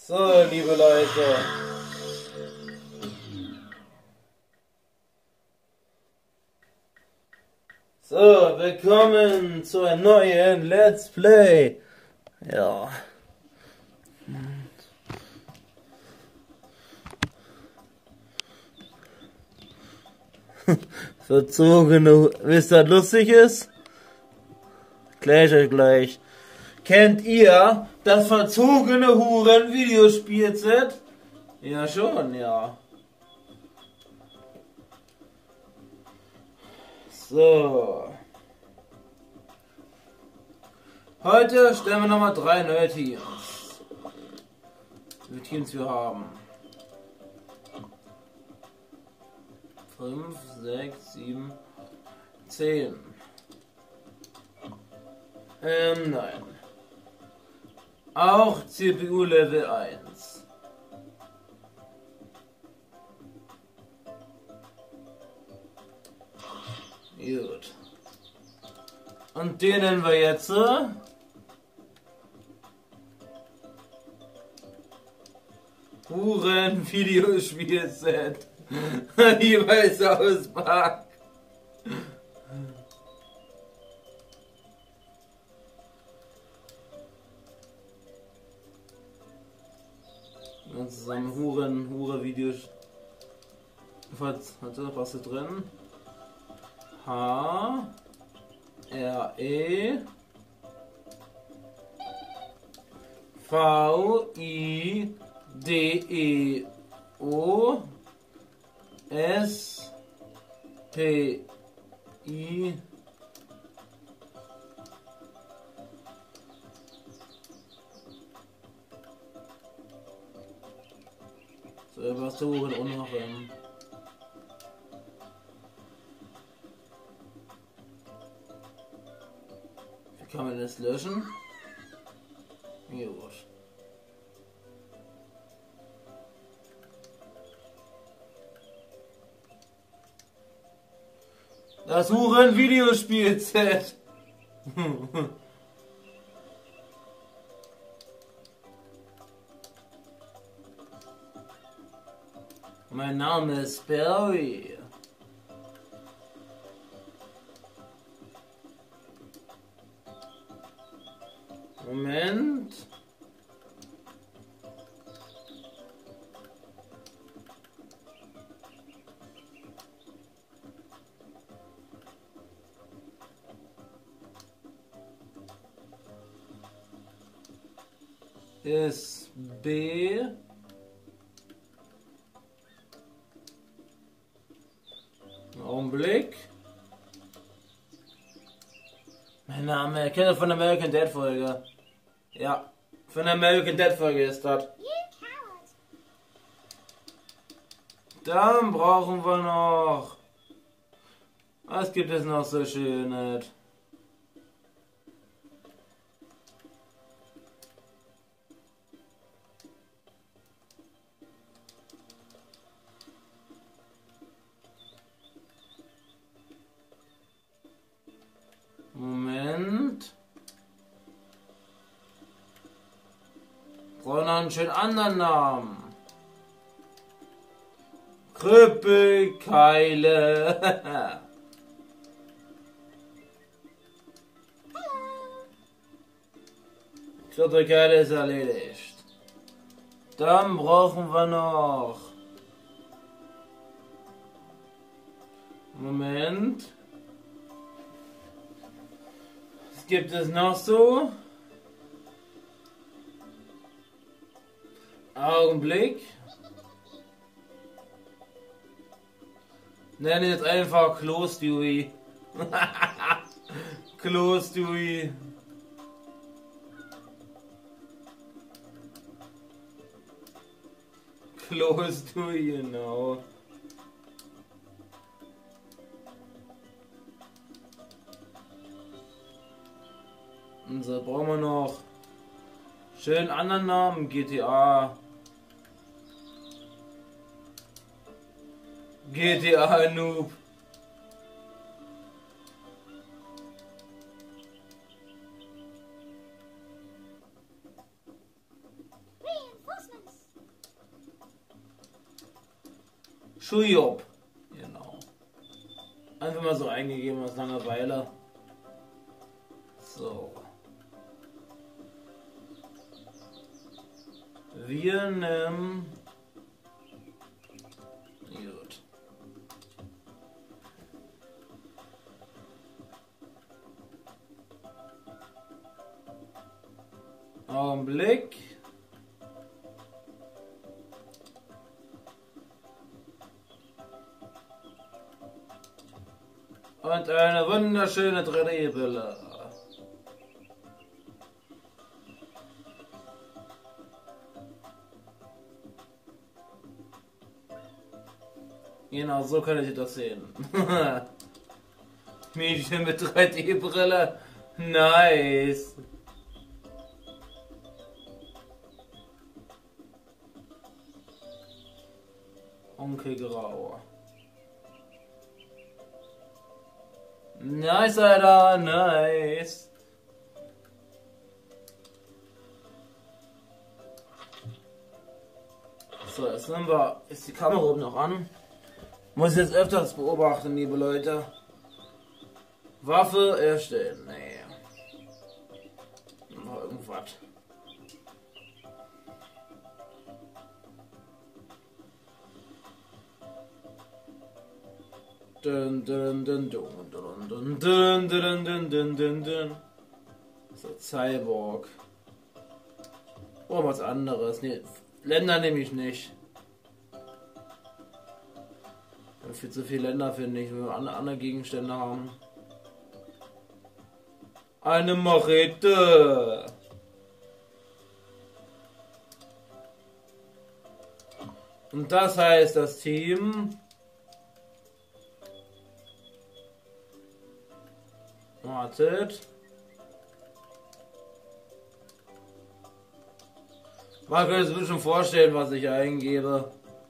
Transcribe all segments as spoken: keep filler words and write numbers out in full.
So, liebe Leute. So, willkommen zu einem neuen Let's Play. Ja. Verzogene, wisst ihr, was lustig ist? Gleich euch gleich. Kennt ihr das verzogene Huren-Videospielset? Ja schon, ja. So. Heute stellen wir nochmal drei neue Teams. Wie viele Teams wir haben. fünf, sechs, sieben, zehn. Ähm, nein. Auch C P U Level eins. Gut. Und den nennen wir jetzt äh, Huren Videospielset. Jeweils auspacken. Und zusammen Huren, Hure Videos. Was hat da was ist drin? H R E V I D E O S P I So, was suchen und noch ähm, wie kann man das löschen? Gut. Das Huren Videospielset. Mein Name ist Barry. Moment. Ist B Augenblick. Mein Name, kennt ihr von der American Dad Folge? Ja, von der American Dad Folge ist das. Dann brauchen wir noch. Was gibt es noch so Schönes? Moment. Brauchen noch einen schönen anderen Namen. Krüppelkeile. Krüppelkeile ist erledigt. Dann brauchen wir noch. Moment. Was gibt es noch so? Augenblick. Nenne jetzt einfach Klostewie. Klostewie. Klostewie, genau. Und so brauchen wir noch schön anderen Namen. G T A. G T A Noob. Reinforcements. Schujob. Genau. Einfach mal so eingegeben aus Langeweile. So. Wir nehmen. Gut. Augenblick. Und eine wunderschöne drei D-Brille. Genau, so kann ich das sehen. Mädchen mit drei D-Brille. Nice. Onkel Grau. Nice, Alter, nice. So, jetzt nehmen wir, ist die Kamera oben noch an. Muss jetzt öfters beobachten, liebe Leute. Waffe erstellen, nee. Noch irgendwas. Dun, dun, dun, dun, dun, dun, dun, dun, dun, dun, dun, dun. So, Cyborg. Oh, was anderes. Nee, Länder nehme ich nicht. Viel zu viele Länder finde ich, wenn wir andere, andere Gegenstände haben. Eine Machete. Und das heißt, das Team wartet. Man kann sich schon vorstellen, was ich eingebe.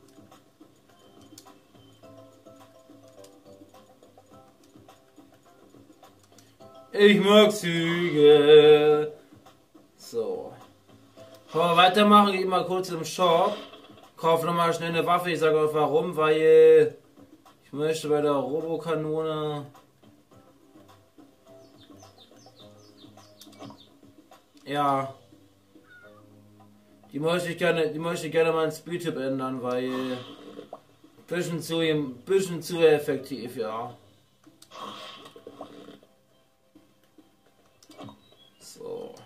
Ich mag Züge. So. Bevor wir weitermachen, gehe ich mal kurz im Shop. Kaufe nochmal schnell eine Waffe. Ich sage euch warum, weil ich möchte bei der Robokanone. Ja. Die möchte ich gerne, die möchte ich gerne mal in Speedtip ändern, weil bisschen zu, bisschen zu effektiv, ja. So.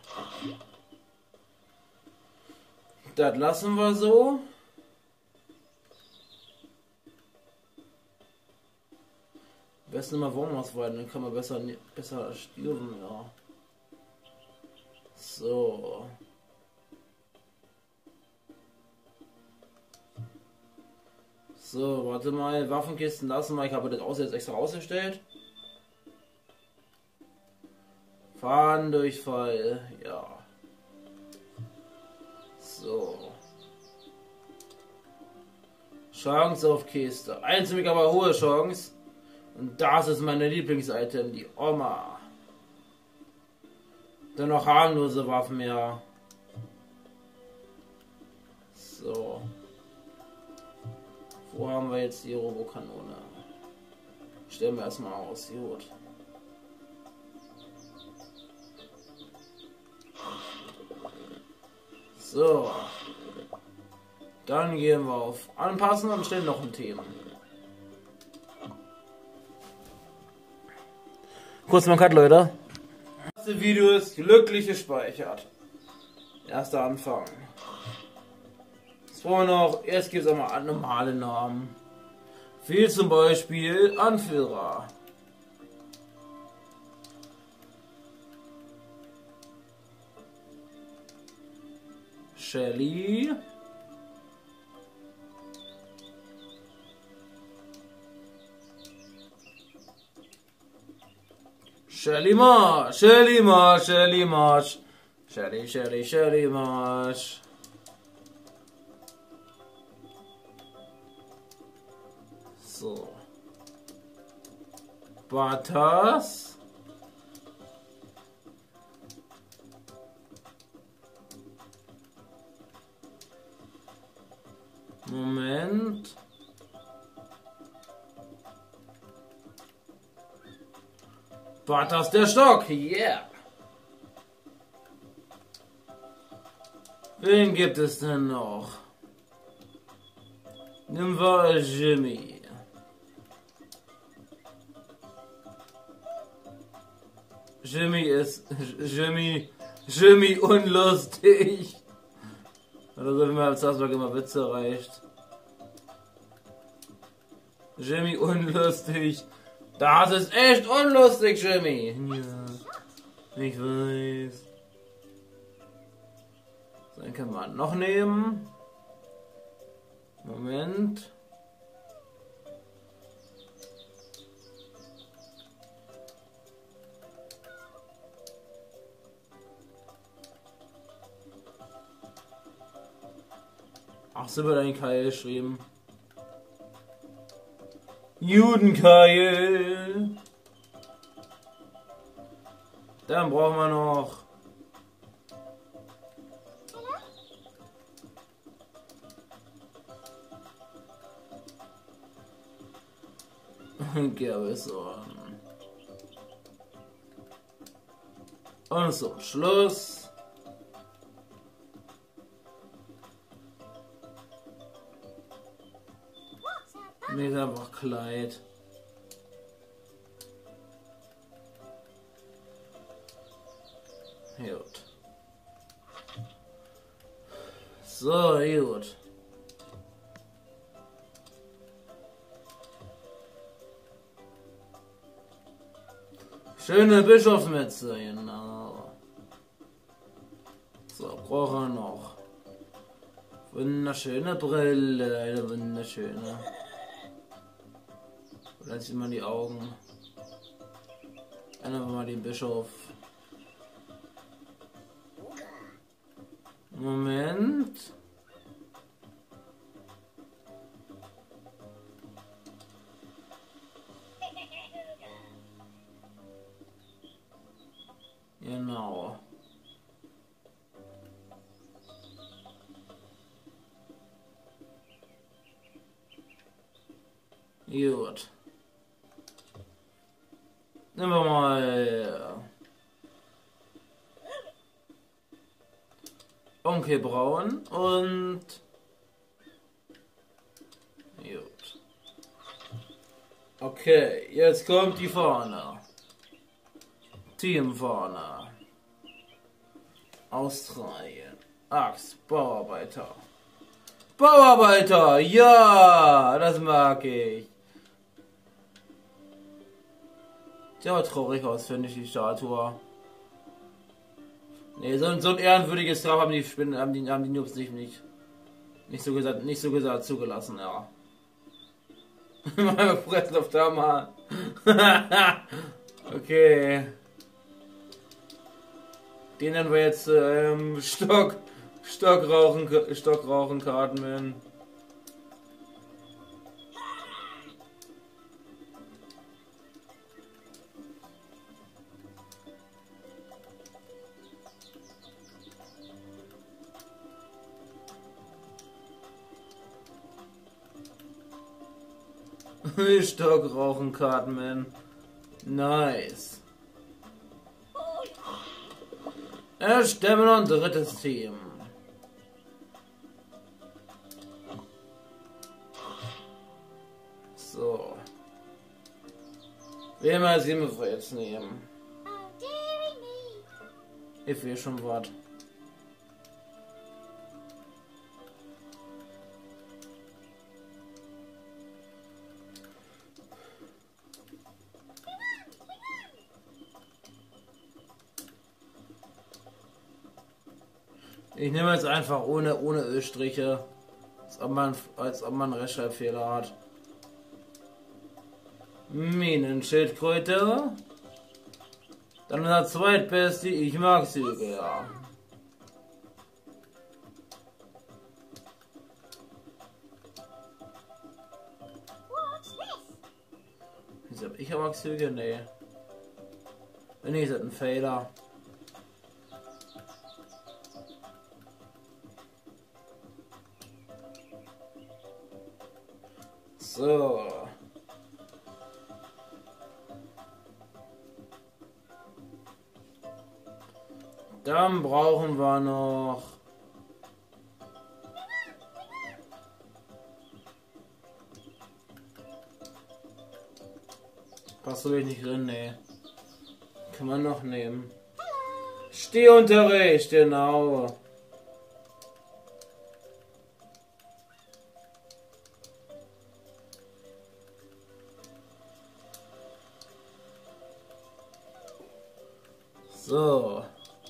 Das lassen wir so. Am besten immer Wurm ausweiten, dann kann man besser, besser stirben, ja. So. So, warte mal, Waffenkisten lassen wir. Ich habe das aus jetzt extra ausgestellt. Fahrendurchfall, ja. So. Chance auf Kiste. Einzig aber hohe Chance. Und das ist meine Lieblingsitem, die Oma. Dann noch harmlose Waffen, ja. So. Wo haben wir jetzt die Robokanone? Stellen wir erstmal aus. Gut. So. Dann gehen wir auf Anpassen und stellen noch ein Thema. Kurz mal Cut, Leute. Das erste Video ist glücklich gespeichert. Erster Anfang. Jetzt wollen wir noch, jetzt gibt es auch mal normale Namen. Wie zum Beispiel Anführer. Shelly. Shelly Marsh, Shelly Marsh, Shelly Marsh. Shelly, Shelly, Shelly Marsh. So. Butters. Moment. Bartas der Stock, yeah. Wen gibt es denn noch? Nehmen wir Jimmy. Jimmy ist Jimmy Jimmy unlustig. Oder so wie man als Salzburg immer Witze reicht. Jimmy unlustig. Das ist echt unlustig, Jimmy. Ja, ich weiß. Dann können wir noch nehmen. Moment. Ach, so wird ein Keil geschrieben. Judenkeil. Dann brauchen wir noch. Gerbeson. Und zum Schluss. Mir ist einfach Kleid. Gut. So, gut. Schöne Bischofsmütze, genau. So, brauchen wir noch. Wunderschöne Brille, eine wunderschöne. Dann sieht man die Augen. Einfach mal den Bischof. Moment. Genau. Gut. Nehmen wir mal Onkel Braun und gut. Okay, jetzt kommt die Fahne. Teamfahne. Australien. Axt, Bauarbeiter. Bauarbeiter, ja, das mag ich. Sieht aber traurig aus, finde ich, die Statue. Ne, so, so ein ehrenwürdiges Grab haben die Spinnen, haben die, haben die Noobs nicht, nicht, nicht so gesagt, nicht so gesagt zugelassen, ja. Mal fressen auf der Mann. Okay. Den nennen wir jetzt ähm, Stock, Stockrauchen, Stockrauchen Cartman. Stockrauchen Cartman. Nice. Erstemmen und drittes Team. So. Wer mal sehen wir jetzt nehmen? Ich will schon was. Ich nehme jetzt einfach ohne, ohne Ölstriche, als ob man, als ob man einen Rechtschreibfehler hat. Minenschildkröte. Dann unser zweitbeste, ich mag Züge, ja. Ich mag Züge, nee. Nee, ist das ein Fehler. So. Dann brauchen wir noch... Passt so nicht drin, ne. Kann man noch nehmen. Stehunterricht, genau. So.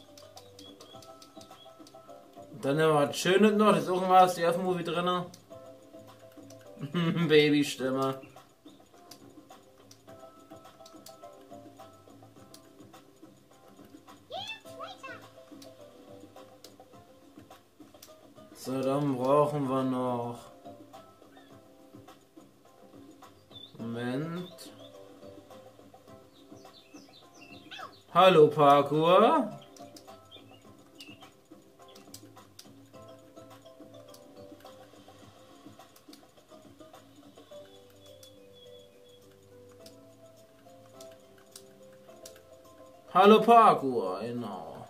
Und dann haben wir was Schönes noch. Das ist irgendwas, die F-Movie drin. Babystimme. So, dann brauchen wir noch... Moment. Hallo Parkour. Hallo Parkour, genau.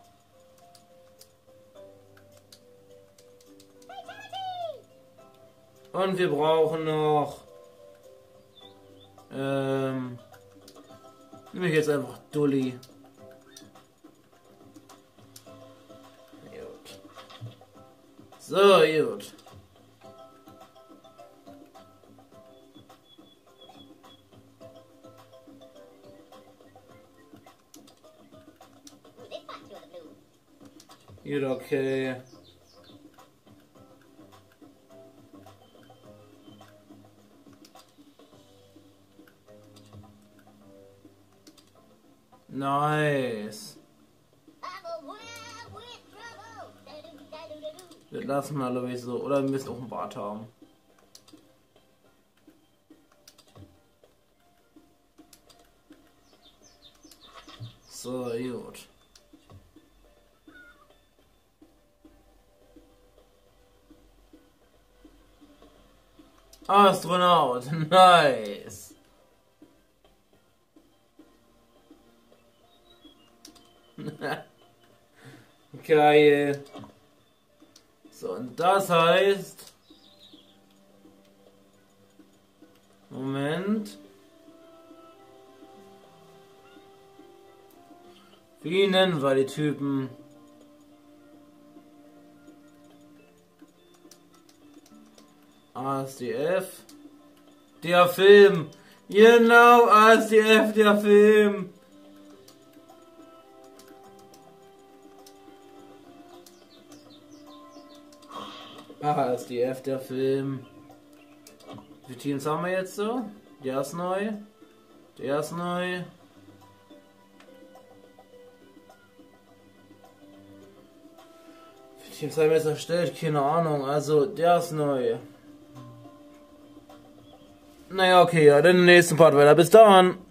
Und wir brauchen noch... Ähm... Nehme ich jetzt einfach Dulli. Gut. So, gut. Gut, okay. Nice. Wir lassen mal, glaube ich, so. Oder wir müssen auch einen Bart haben. So, gut. Astronaut, nice. Geil. So, und das heißt... Moment. Wie nennen wir die Typen? A S D F. Der Film. Genau, A S D F, der Film. A S D F, der Film. Wie viele Teams haben wir jetzt so? Der ist neu. Der ist neu. Wie viele Teams haben wir jetzt erstellt? Keine Ahnung. Also, der ist neu. Naja, okay, ja, dann im nächsten Part weiter. Bis dann.